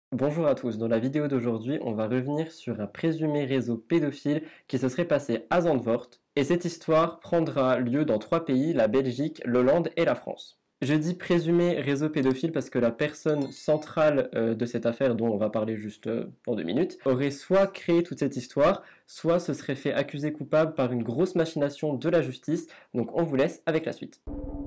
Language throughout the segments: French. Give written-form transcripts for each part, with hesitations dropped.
Bonjour à tous, dans la vidéo d'aujourd'hui, on va revenir sur un présumé réseau pédophile qui se serait passé à Zandvoort, et cette histoire prendra lieu dans 3 pays, la Belgique, l'Hollande et la France. Je dis présumé réseau pédophile parce que la personne centrale de cette affaire, dont on va parler juste dans 2 minutes, aurait soit créé toute cette histoire, soit se serait fait accuser coupable par une grosse machination de la justice, donc on vous laisse avec la suite.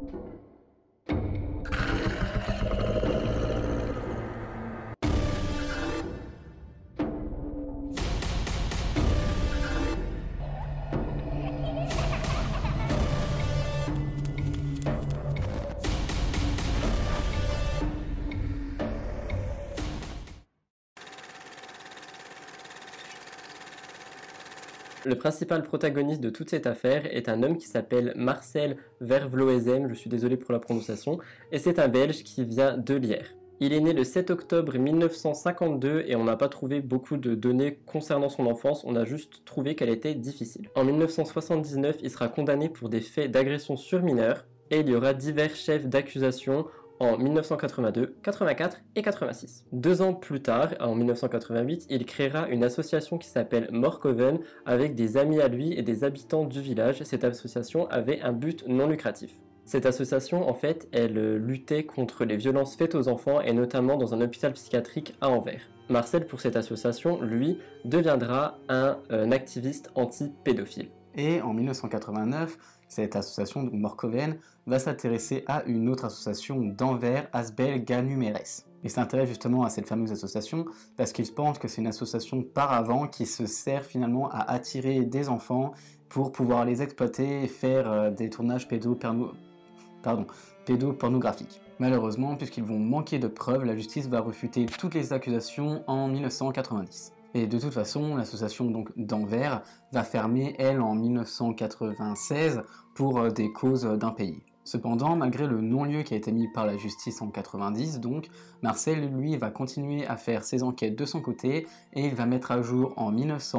Le principal protagoniste de toute cette affaire est un homme qui s'appelle Marcel Vervloesem, je suis désolé pour la prononciation, et c'est un Belge qui vient de Lier. Il est né le 7 octobre 1952 et on n'a pas trouvé beaucoup de données concernant son enfance, on a juste trouvé qu'elle était difficile. En 1979, il sera condamné pour des faits d'agression sur mineurs et il y aura divers chefs d'accusation en 1982, 84 et 86. 2 ans plus tard, en 1988, il créera une association qui s'appelle Morkoven avec des amis à lui et des habitants du village. Cette association avait un but non lucratif. Cette association, en fait, elle luttait contre les violences faites aux enfants et notamment dans un hôpital psychiatrique à Anvers. Marcel, pour cette association, lui, deviendra un activiste anti-pédophile. Et en 1989, cette association, donc Morkoven, va s'intéresser à une autre association d'Anvers, Asbel Ganumeres. Il s'intéresse justement à cette fameuse association parce qu'il pense que c'est une association paravent qui se sert finalement à attirer des enfants pour pouvoir les exploiter et faire des tournages pédopornographiques. Malheureusement, puisqu'ils vont manquer de preuves, la justice va refuter toutes les accusations en 1990. Et de toute façon, l'association donc d'Anvers va fermer, elle, en 1996 pour des causes d'impayés. Cependant, malgré le non-lieu qui a été mis par la justice en 90, donc, Marcel, lui, va continuer à faire ses enquêtes de son côté et il va mettre à jour en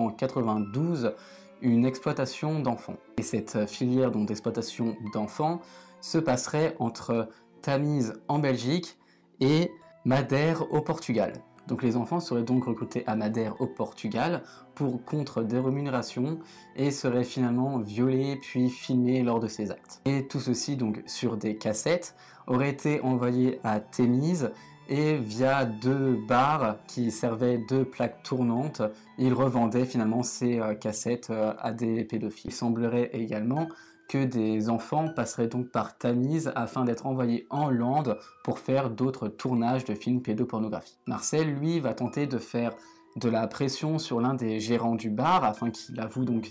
1992 une exploitation d'enfants. Et cette filière d'exploitation d'enfants se passerait entre Tamise en Belgique et Madère au Portugal. Donc les enfants seraient donc recrutés à Madère au Portugal contre des rémunérations et seraient finalement violés puis filmés lors de ces actes. Et tout ceci donc sur des cassettes aurait été envoyé à Tamise et via 2 bars qui servaient de plaques tournantes, ils revendaient finalement ces cassettes à des pédophiles. Il semblerait également que des enfants passeraient donc par Tamise afin d'être envoyés en Hollande pour faire d'autres tournages de films pédopornographiques. Marcel, lui, va tenter de faire de la pression sur l'un des gérants du bar afin qu'il avoue donc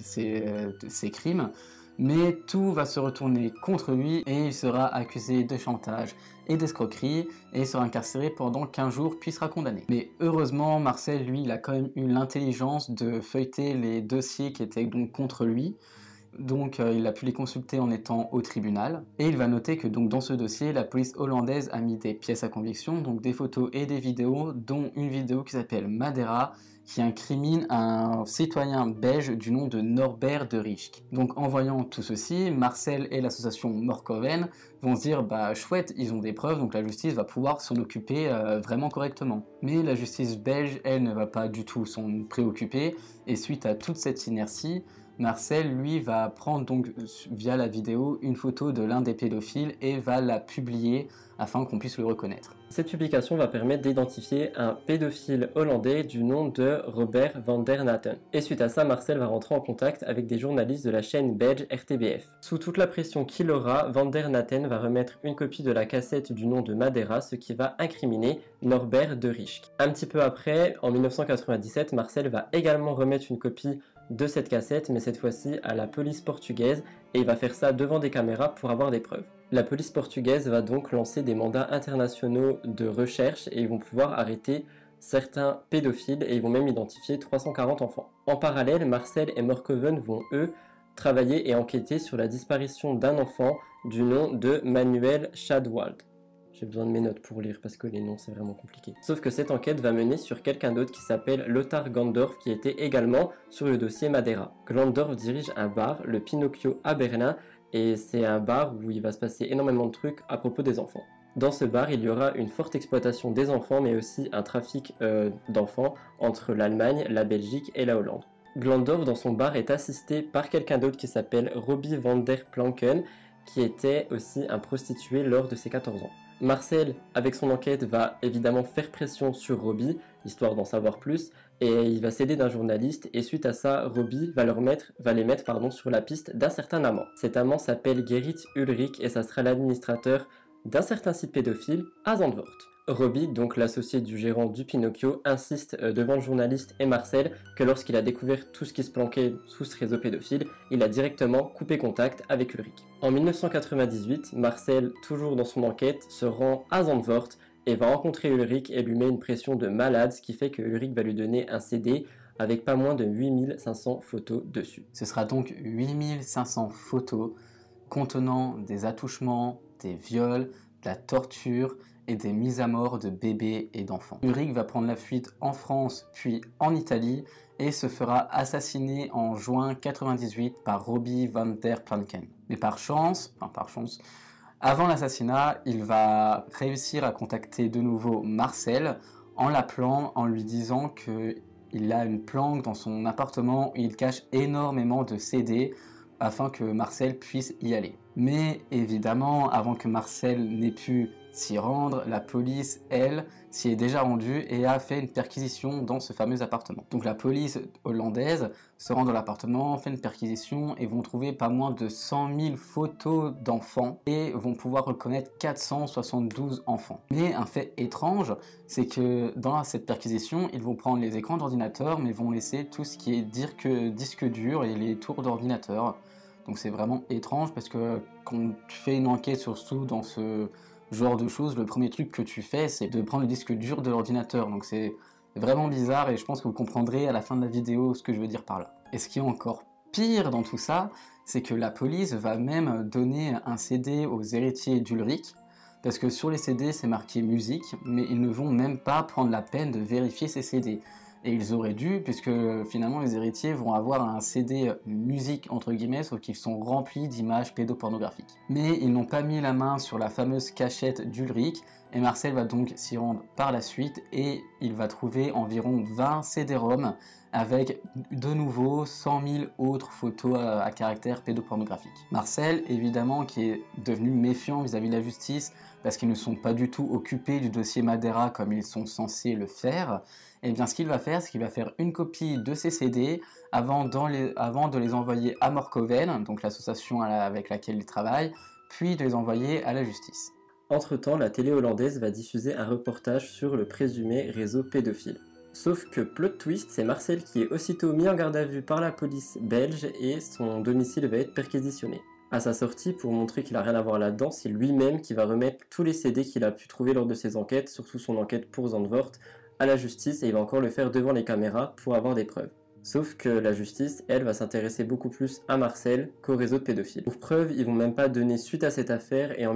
ses crimes, mais tout va se retourner contre lui et il sera accusé de chantage et d'escroquerie et sera incarcéré pendant 15 jours puis sera condamné. Mais heureusement, Marcel, lui, il a quand même eu l'intelligence de feuilleter les dossiers qui étaient donc contre lui. Donc il a pu les consulter en étant au tribunal et il va noter que donc dans ce dossier la police hollandaise a mis des pièces à conviction, donc des photos et des vidéos, dont une vidéo qui s'appelle Madera qui incrimine un citoyen belge du nom de Norbert de Rijk. Donc en voyant tout ceci, Marcel et l'association Morkoven vont se dire bah chouette, ils ont des preuves, donc la justice va pouvoir s'en occuper vraiment correctement. Mais la justice belge, elle, ne va pas du tout s'en préoccuper et suite à toute cette inertie, Marcel, lui, va prendre donc via la vidéo une photo de l'un des pédophiles et va la publier afin qu'on puisse le reconnaître. Cette publication va permettre d'identifier un pédophile hollandais du nom de Robert van der Natten. Et suite à ça, Marcel va rentrer en contact avec des journalistes de la chaîne belge RTBF. Sous toute la pression qu'il aura, van der Natten va remettre une copie de la cassette du nom de Madera, ce qui va incriminer Norbert de Rijk. Un petit peu après, en 1997, Marcel va également remettre une copie de cette cassette, mais cette fois-ci à la police portugaise, et il va faire ça devant des caméras pour avoir des preuves. La police portugaise va donc lancer des mandats internationaux de recherche et ils vont pouvoir arrêter certains pédophiles et ils vont même identifier 340 enfants. En parallèle, Marcel et Morkoven vont eux travailler et enquêter sur la disparition d'un enfant du nom de Manuel Schadwald. J'ai besoin de mes notes pour lire parce que les noms c'est vraiment compliqué. Sauf que cette enquête va mener sur quelqu'un d'autre qui s'appelle Lothar Gandorf qui était également sur le dossier Madera. Gandorf dirige un bar, le Pinocchio à Berlin, et c'est un bar où il va se passer énormément de trucs à propos des enfants. Dans ce bar, il y aura une forte exploitation des enfants, mais aussi un trafic d'enfants entre l'Allemagne, la Belgique et la Hollande. Glandorf, dans son bar, est assisté par quelqu'un d'autre qui s'appelle Robbie van der Planken, qui était aussi un prostitué lors de ses 14 ans. Marcel, avec son enquête, va évidemment faire pression sur Robbie, histoire d'en savoir plus, et il va s'aider d'un journaliste, et suite à ça, Robbie va les mettre sur la piste d'un certain amant. Cet amant s'appelle Gerrit Ulrich, et ça sera l'administrateur d'un certain site pédophile à Zandvoort. Robbie, donc l'associé du gérant du Pinocchio, insiste devant le journaliste et Marcel que lorsqu'il a découvert tout ce qui se planquait sous ce réseau pédophile, il a directement coupé contact avec Ulrich. En 1998, Marcel, toujours dans son enquête, se rend à Zandvoort et va rencontrer Ulrich et lui met une pression de malade, ce qui fait que Ulrich va lui donner un CD avec pas moins de 8500 photos dessus. Ce sera donc 8500 photos contenant des attouchements, des viols, de la torture et des mises à mort de bébés et d'enfants. Ulrich va prendre la fuite en France puis en Italie et se fera assassiner en juin 1998 par Robbie van der Planken. Mais par chance, avant l'assassinat, il va réussir à contacter de nouveau Marcel en l'appelant, en lui disant qu'il a une planque dans son appartement où il cache énormément de CD afin que Marcel puisse y aller. Mais évidemment, avant que Marcel n'ait pu s'y rendre, la police, elle, s'y est déjà rendue et a fait une perquisition dans ce fameux appartement. Donc la police hollandaise se rend dans l'appartement, fait une perquisition et vont trouver pas moins de 100 000 photos d'enfants et vont pouvoir reconnaître 472 enfants. Mais un fait étrange, c'est que dans cette perquisition, ils vont prendre les écrans d'ordinateur mais vont laisser tout ce qui est disque dur et les tours d'ordinateur. Donc c'est vraiment étrange parce que quand tu fais une enquête surtout dans ce genre de choses, le premier truc que tu fais c'est de prendre le disque dur de l'ordinateur. Donc c'est vraiment bizarre et je pense que vous comprendrez à la fin de la vidéo ce que je veux dire par là. Et ce qui est encore pire dans tout ça, c'est que la police va même donner un CD aux héritiers d'Ulrich parce que sur les CD c'est marqué musique mais ils ne vont même pas prendre la peine de vérifier ces CD. Et ils auraient dû, puisque finalement les héritiers vont avoir un CD musique entre guillemets, sauf qu'ils sont remplis d'images pédopornographiques. Mais ils n'ont pas mis la main sur la fameuse cachette d'Ulrich, et Marcel va donc s'y rendre par la suite, et il va trouver environ 20 CD-ROM avec de nouveau 100 000 autres photos à caractère pédopornographique. Marcel, évidemment, qui est devenu méfiant vis-à-vis de la justice, parce qu'ils ne sont pas du tout occupés du dossier Madeira comme ils sont censés le faire, et bien ce qu'il va faire, c'est qu'il va faire une copie de ces CD avant de les envoyer à Morkoven, donc l'association avec laquelle il travaille, puis de les envoyer à la justice. Entre-temps, la télé hollandaise va diffuser un reportage sur le présumé réseau pédophile. Sauf que plot twist, c'est Marcel qui est aussitôt mis en garde à vue par la police belge et son domicile va être perquisitionné. À sa sortie, pour montrer qu'il n'a rien à voir là-dedans, c'est lui-même qui va remettre tous les CD qu'il a pu trouver lors de ses enquêtes, surtout son enquête pour Zandvoort, à la justice et il va encore le faire devant les caméras pour avoir des preuves. Sauf que la justice, elle, va s'intéresser beaucoup plus à Marcel qu'au réseau de pédophiles. Pour preuve, ils vont même pas donner suite à cette affaire et en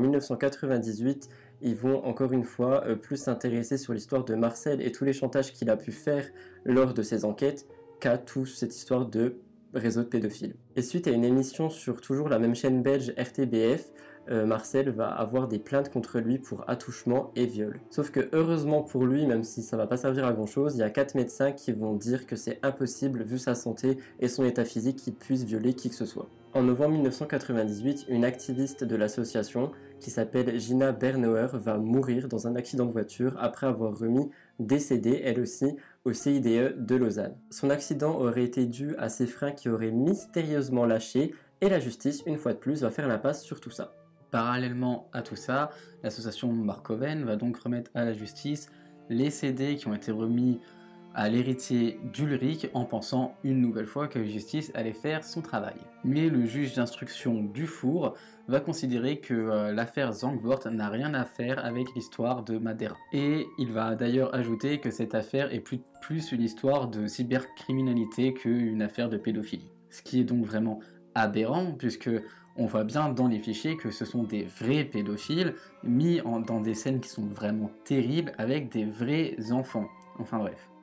1998, ils vont encore une fois plus s'intéresser sur l'histoire de Marcel et tous les chantages qu'il a pu faire lors de ses enquêtes qu'à toute cette histoire de réseau de pédophiles. Et suite à une émission sur toujours la même chaîne belge RTBF, Marcel va avoir des plaintes contre lui pour attouchement et viol. Sauf que heureusement pour lui, même si ça va pas servir à grand chose, il y a 4 médecins qui vont dire que c'est impossible vu sa santé et son état physique qu'il puisse violer qui que ce soit. En novembre 1998, une activiste de l'association qui s'appelle Gina Bernauer va mourir dans un accident de voiture après avoir remis des CD, elle aussi, au CIDE de Lausanne. Son accident aurait été dû à ses freins qui auraient mystérieusement lâché et la justice, une fois de plus, va faire l'impasse sur tout ça. Parallèlement à tout ça, l'association Morkoven va donc remettre à la justice les CD qui ont été remis à l'héritier d'Ulrich en pensant une nouvelle fois que la justice allait faire son travail. Mais le juge d'instruction Dufour va considérer que l'affaire Zandvoort n'a rien à faire avec l'histoire de Madeira. Et il va d'ailleurs ajouter que cette affaire est plus une histoire de cybercriminalité qu'une affaire de pédophilie. Ce qui est donc vraiment aberrant puisque on voit bien dans les fichiers que ce sont des vrais pédophiles mis dans des scènes qui sont vraiment terribles avec des vrais enfants. Enfin bref.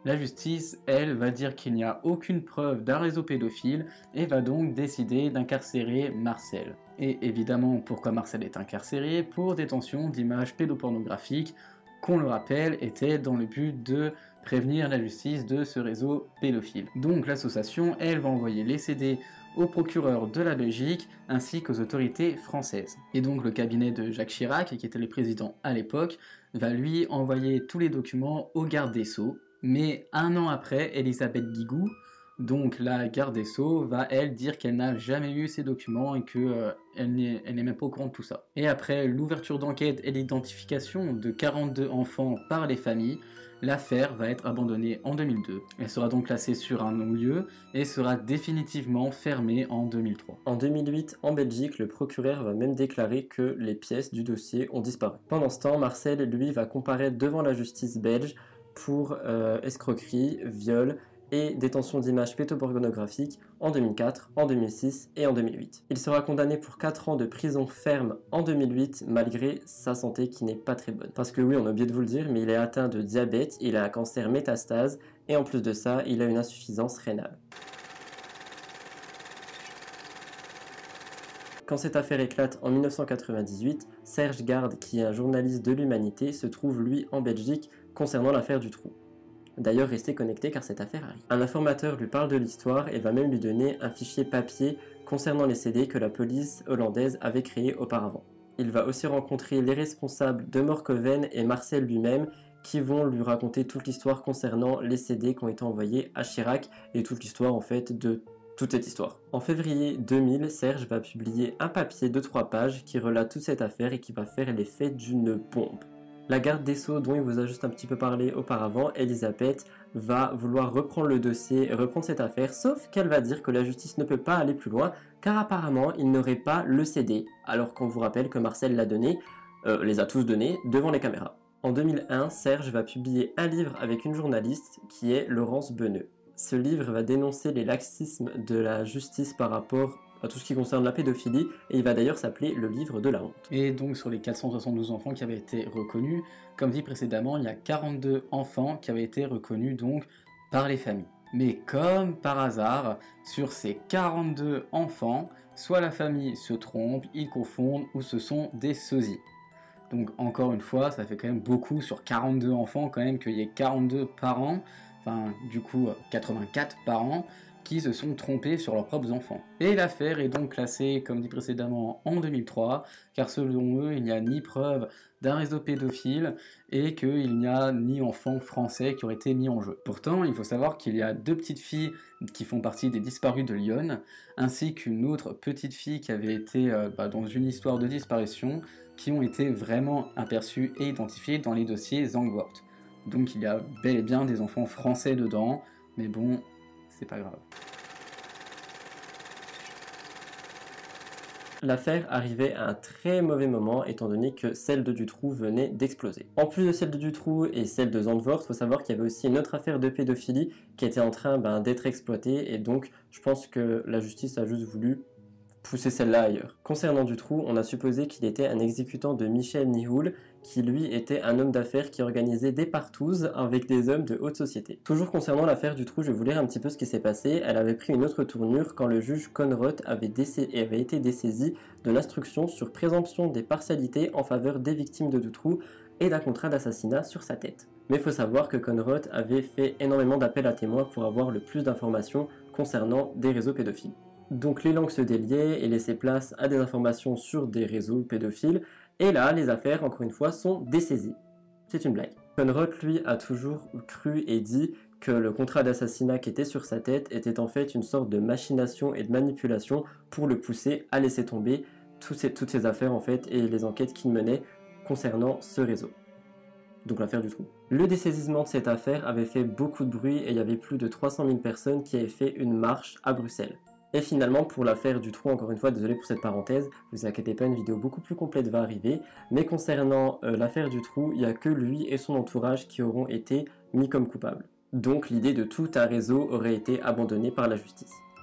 La justice, elle, va dire qu'il n'y a aucune preuve d'un réseau pédophile et va donc décider d'incarcérer Marcel. Et évidemment, pourquoi Marcel est incarcéré? Pour détention d'images pédopornographiques, qu'on le rappelle, était dans le but de prévenir la justice de ce réseau pédophile. Donc l'association, elle, va envoyer les CD au procureur de la Belgique ainsi qu'aux autorités françaises. Et donc le cabinet de Jacques Chirac, qui était le président à l'époque, va lui envoyer tous les documents au garde des Sceaux. Mais un an après, Elisabeth Guigou, donc la garde des Sceaux, va elle dire qu'elle n'a jamais eu ces documents et qu'elle n'est même pas au courant de tout ça. Et après l'ouverture d'enquête et l'identification de 42 enfants par les familles, l'affaire va être abandonnée en 2002. Elle sera donc classée sur un non-lieu et sera définitivement fermée en 2003. En 2008, en Belgique, le procureur va même déclarer que les pièces du dossier ont disparu. Pendant ce temps, Marcel, lui, va comparaître devant la justice belge pour escroquerie, viol et détention d'images pédopornographiques en 2004, en 2006 et en 2008. Il sera condamné pour 4 ans de prison ferme en 2008 malgré sa santé qui n'est pas très bonne. Parce que oui, on a oublié de vous le dire, mais il est atteint de diabète, il a un cancer métastase et en plus de ça, il a une insuffisance rénale. Quand cette affaire éclate en 1998, Serge Garde, qui est un journaliste de l'Humanité, se trouve lui en Belgique concernant l'affaire du trou. D'ailleurs, restez connectés car cette affaire arrive. Un informateur lui parle de l'histoire et va même lui donner un fichier papier concernant les CD que la police hollandaise avait créés auparavant. Il va aussi rencontrer les responsables de Morkoven et Marcel lui-même qui vont lui raconter toute l'histoire concernant les CD qui ont été envoyés à Chirac et toute l'histoire en fait de toute cette histoire. En février 2000, Serge va publier un papier de 3 pages qui relate toute cette affaire et qui va faire l'effet d'une bombe. La garde des Sceaux, dont il vous a juste un petit peu parlé auparavant, Elisabeth, va vouloir reprendre le dossier et reprendre cette affaire, sauf qu'elle va dire que la justice ne peut pas aller plus loin, car apparemment il n'aurait pas le CD, alors qu'on vous rappelle que Marcel l'a donné, les a tous donnés, devant les caméras. En 2001, Serge va publier un livre avec une journaliste qui est Laurence Beneux. Ce livre va dénoncer les laxismes de la justice par rapport à tout ce qui concerne la pédophilie, et il va d'ailleurs s'appeler le livre de la honte. Et donc sur les 472 enfants qui avaient été reconnus, comme dit précédemment, il y a 42 enfants qui avaient été reconnus donc par les familles. Mais comme par hasard, sur ces 42 enfants, soit la famille se trompe, ils confondent, ou ce sont des sosies. Donc encore une fois, ça fait quand même beaucoup sur 42 enfants, quand même qu'il y ait 42 parents, enfin du coup 84 parents, qui se sont trompés sur leurs propres enfants. Et l'affaire est donc classée, comme dit précédemment, en 2003, car selon eux, il n'y a ni preuve d'un réseau pédophile et qu'il n'y a ni enfants français qui auraient été mis en jeu. Pourtant, il faut savoir qu'il y a 2 petites filles qui font partie des disparus de Lyon, ainsi qu'une autre petite fille qui avait été dans une histoire de disparition, qui ont été vraiment aperçues et identifiées dans les dossiers Zangvoort. Donc il y a bel et bien des enfants français dedans, mais bon, c'est pas grave. L'affaire arrivait à un très mauvais moment étant donné que celle de Dutroux venait d'exploser. En plus de celle de Dutroux et celle de Zandvoort, il faut savoir qu'il y avait aussi une autre affaire de pédophilie qui était en train d'être exploitée et donc je pense que la justice a juste voulu pousser celle-là ailleurs. Concernant Dutroux, on a supposé qu'il était un exécutant de Michel Nihoul, qui lui était un homme d'affaires qui organisait des partouzes avec des hommes de haute société. Toujours concernant l'affaire Dutroux, je vais vous lire un petit peu ce qui s'est passé. Elle avait pris une autre tournure quand le juge Conroth avait été dessaisi de l'instruction sur présomption des partialités en faveur des victimes de Dutroux et d'un contrat d'assassinat sur sa tête. Mais il faut savoir que Conroth avait fait énormément d'appels à témoins pour avoir le plus d'informations concernant des réseaux pédophiles. Donc les langues se déliaient et laissaient place à des informations sur des réseaux pédophiles, et là, les affaires, encore une fois, sont dessaisies. C'est une blague. Conroth, lui, a toujours cru et dit que le contrat d'assassinat qui était sur sa tête était en fait une sorte de machination et de manipulation pour le pousser à laisser tomber toutes ces affaires, en fait, et les enquêtes qu'il menait concernant ce réseau. Donc l'affaire du trou. Le dessaisissement de cette affaire avait fait beaucoup de bruit et il y avait plus de 300 000 personnes qui avaient fait une marche à Bruxelles. Et finalement, pour l'affaire du trou, encore une fois, désolé pour cette parenthèse, vous inquiétez pas, une vidéo beaucoup plus complète va arriver. Mais concernant l'affaire du trou, il n'y a que lui et son entourage qui auront été mis comme coupables. Donc l'idée de tout un réseau aurait été abandonnée par la justice.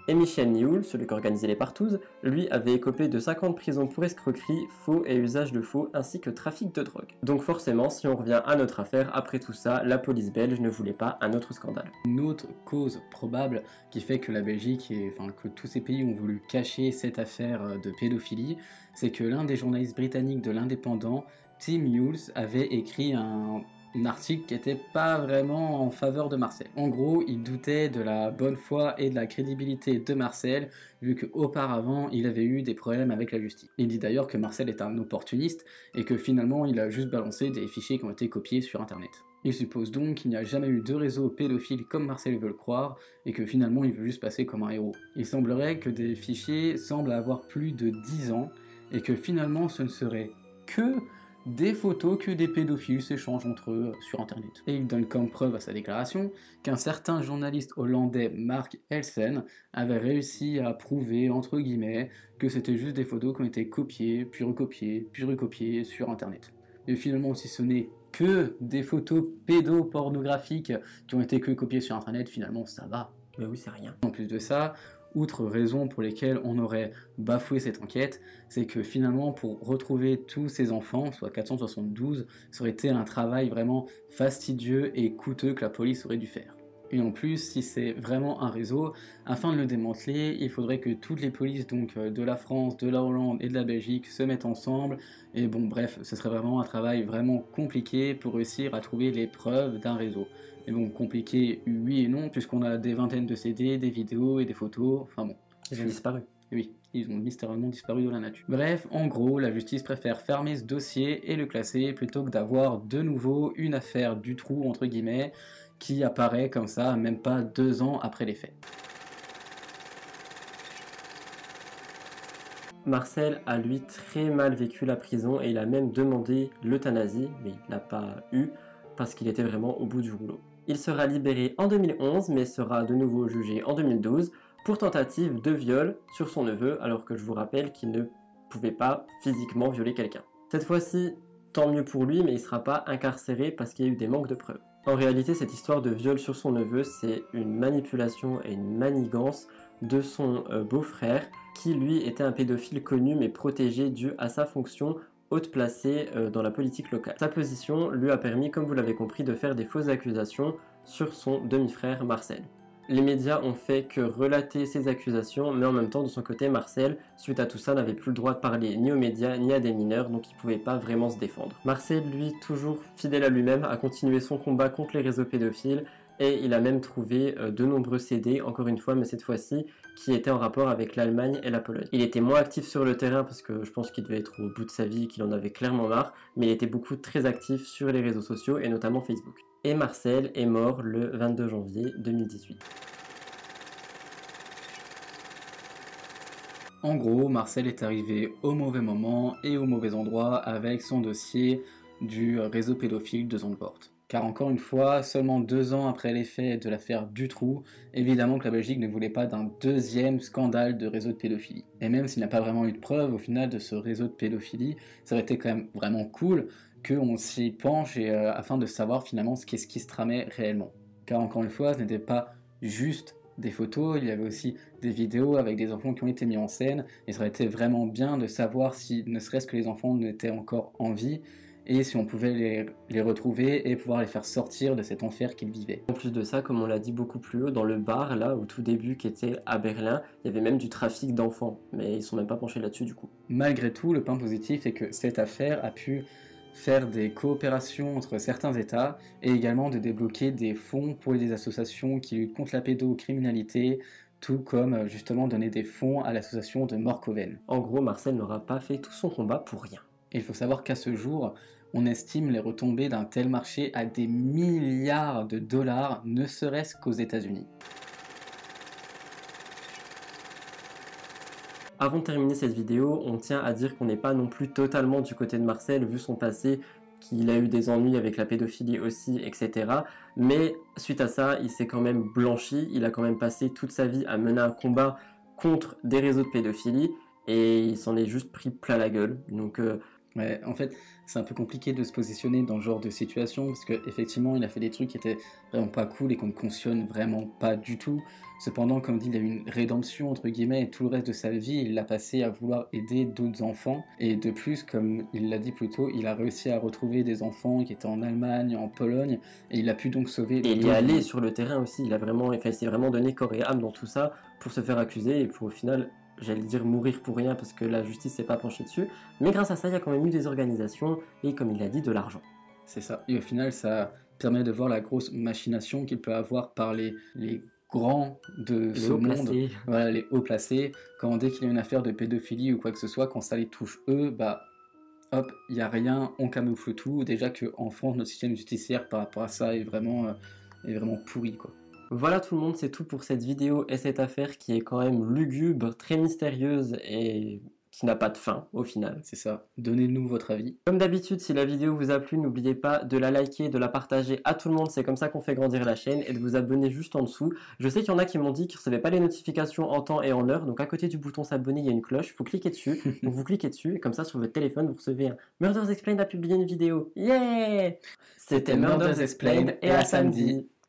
Et Michel Nioul, celui qui organisait les partouzes, lui avait écopé de 5 ans de prison pour escroquerie, faux et usage de faux, ainsi que trafic de drogue. Donc forcément, si on revient à notre affaire, après tout ça, la police belge ne voulait pas un autre scandale. Une autre cause probable qui fait que la Belgique, que tous ces pays ont voulu cacher cette affaire de pédophilie, c'est que l'un des journalistes britanniques de l'Indépendant, Tim Hughes, avait écrit un article qui n'était pas vraiment en faveur de Marcel. En gros, il doutait de la bonne foi et de la crédibilité de Marcel, vu qu'auparavant, il avait eu des problèmes avec la justice. Il dit d'ailleurs que Marcel est un opportuniste et que finalement, il a juste balancé des fichiers qui ont été copiés sur Internet. Il suppose donc qu'il n'y a jamais eu de réseau pédophile comme Marcel veut le croire, et que finalement il veut juste passer comme un héros. Il semblerait que des fichiers semblent avoir plus de 10 ans, et que finalement ce ne serait que des photos que des pédophiles s'échangent entre eux sur Internet. Et il donne comme preuve à sa déclaration qu'un certain journaliste hollandais, Mark Elsen, avait réussi à prouver, entre guillemets, que c'était juste des photos qui ont été copiées, puis recopiées sur Internet. Et finalement, si ce n'est que des photos pédopornographiques qui ont été que copiées sur Internet, finalement ça va. Mais oui, c'est rien. En plus de ça, outre raison pour lesquelles on aurait bafoué cette enquête, c'est que finalement pour retrouver tous ces enfants, soit 472, ça aurait été un travail vraiment fastidieux et coûteux que la police aurait dû faire. Et en plus, si c'est vraiment un réseau, afin de le démanteler, il faudrait que toutes les polices donc de la France, de la Hollande et de la Belgique se mettent ensemble. Et bon, bref, ce serait vraiment un travail vraiment compliqué pour réussir à trouver les preuves d'un réseau. Et bon, compliqué, oui et non, puisqu'on a des vingtaines de CD, des vidéos et des photos, enfin bon. Ils ont disparu. Oui, ils ont mystérieusement disparu de la nature. Bref, en gros, la justice préfère fermer ce dossier et le classer plutôt que d'avoir de nouveau une affaire du trou, entre guillemets, qui apparaît comme ça, même pas 2 ans après les faits. Marcel a lui très mal vécu la prison et il a même demandé l'euthanasie, mais il l'a pas eu parce qu'il était vraiment au bout du rouleau. Il sera libéré en 2011 mais sera de nouveau jugé en 2012 pour tentative de viol sur son neveu alors que je vous rappelle qu'il ne pouvait pas physiquement violer quelqu'un. Cette fois-ci, tant mieux pour lui mais il ne sera pas incarcéré parce qu'il y a eu des manques de preuves. En réalité, cette histoire de viol sur son neveu, c'est une manipulation et une manigance de son beau-frère, qui lui était un pédophile connu mais protégé dû à sa fonction haute placée dans la politique locale. Sa position lui a permis, comme vous l'avez compris, de faire des fausses accusations sur son demi-frère Marcel. Les médias ont fait que relater ces accusations, mais en même temps, de son côté, Marcel, suite à tout ça, n'avait plus le droit de parler ni aux médias, ni à des mineurs, donc il ne pouvait pas vraiment se défendre. Marcel, lui, toujours fidèle à lui-même, a continué son combat contre les réseaux pédophiles, et il a même trouvé de nombreux CD, encore une fois, mais cette fois-ci, qui étaient en rapport avec l'Allemagne et la Pologne. Il était moins actif sur le terrain, parce que je pense qu'il devait être au bout de sa vie, qu'il en avait clairement marre, mais il était beaucoup très actif sur les réseaux sociaux, et notamment Facebook. Et Marcel est mort le 22 janvier 2018. En gros, Marcel est arrivé au mauvais moment et au mauvais endroit avec son dossier du réseau pédophile de Zandvoort. Car encore une fois, seulement 2 ans après les faits de l'affaire Dutroux, évidemment que la Belgique ne voulait pas d'un deuxième scandale de réseau de pédophilie. Et même s'il n'y a pas vraiment eu de preuve au final de ce réseau de pédophilie, ça aurait été quand même vraiment cool qu'on s'y penche afin de savoir finalement qu'est-ce qui se tramait réellement. Car encore une fois, ce n'était pas juste des photos, il y avait aussi des vidéos avec des enfants qui ont été mis en scène, et ça aurait été vraiment bien de savoir si ne serait-ce que les enfants étaient encore en vie, et si on pouvait les retrouver et pouvoir les faire sortir de cet enfer qu'ils vivaient. En plus de ça, comme on l'a dit beaucoup plus haut, dans le bar, là, au tout début, qui était à Berlin, il y avait même du trafic d'enfants, mais ils sont même pas penchés là-dessus du coup. Malgré tout, le point positif est que cette affaire a pu faire des coopérations entre certains États et également de débloquer des fonds pour les associations qui luttent contre la pédocriminalité, tout comme justement donner des fonds à l'association de Morkoven. En gros, Marcel n'aura pas fait tout son combat pour rien. Et il faut savoir qu'à ce jour, on estime les retombées d'un tel marché à des milliards de dollars, ne serait-ce qu'aux États-Unis. Avant de terminer cette vidéo, on tient à dire qu'on n'est pas non plus totalement du côté de Marcel, vu son passé, qu'il a eu des ennuis avec la pédophilie aussi, etc. Mais suite à ça, il s'est quand même blanchi, il a quand même passé toute sa vie à mener un combat contre des réseaux de pédophilie, et il s'en est juste pris plein la gueule. Donc Ouais, en fait, c'est un peu compliqué de se positionner dans ce genre de situation parce qu'effectivement, il a fait des trucs qui étaient vraiment pas cool et qu'on ne cautionne vraiment pas du tout. Cependant, comme dit, il a eu une rédemption, entre guillemets, et tout le reste de sa vie, il l'a passé à vouloir aider d'autres enfants. Et de plus, comme il l'a dit plus tôt, il a réussi à retrouver des enfants qui étaient en Allemagne, en Pologne, et il a pu donc sauver Et il y est d'autres allé vies. sur le terrain aussi, enfin, il s'est vraiment donné corps et âme dans tout ça pour se faire accuser et pour au final, j'allais dire mourir pour rien parce que la justice s'est pas penchée dessus. Mais grâce à ça, il y a quand même eu des organisations et comme il l'a dit, de l'argent. C'est ça. Et au final, ça permet de voir la grosse machination qu'il peut avoir par les grands de Les ce hauts monde, placés. voilà, les hauts placés, quand dès qu'il y a une affaire de pédophilie ou quoi que ce soit, quand ça les touche eux, bah hop, il n'y a rien, on camoufle tout. Déjà qu'en France, notre système judiciaire par rapport à ça est vraiment pourri, quoi. Voilà tout le monde, c'est tout pour cette vidéo et cette affaire qui est quand même lugubre, très mystérieuse et qui n'a pas de fin au final. C'est ça. Donnez-nous votre avis. Comme d'habitude, si la vidéo vous a plu, n'oubliez pas de la liker, de la partager à tout le monde, c'est comme ça qu'on fait grandir la chaîne, et de vous abonner juste en dessous. Je sais qu'il y en a qui m'ont dit qu'ils ne recevaient pas les notifications en temps et en heure, donc à côté du bouton s'abonner, il y a une cloche, vous cliquez dessus, donc vous cliquez dessus, et comme ça sur votre téléphone, vous recevez un Murders Explained a publié une vidéo. Yeah! C'était Murders Explained, et à samedi!